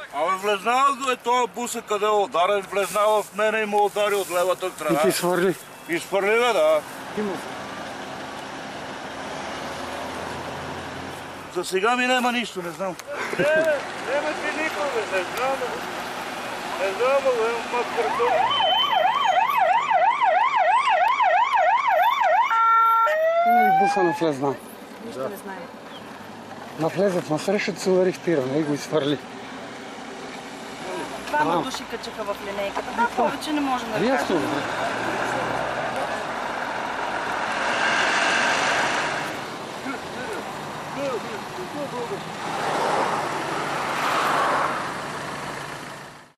Абе влезнава този буса къде е ударен, влезнава в мене и му удари от левата страна. И ти свърли? Изхвърли, бе, да. За сега ми няма нищо, не знам. Не ти никога, не знам. Не знам, бе, имам картон. Има ли буса на влезна? Нищо не знаем. Навлезат насреща, се удари в пирана и го изхвърли. Двама души качаха в линейката. Повече не можем да кажем. Ясно, бе.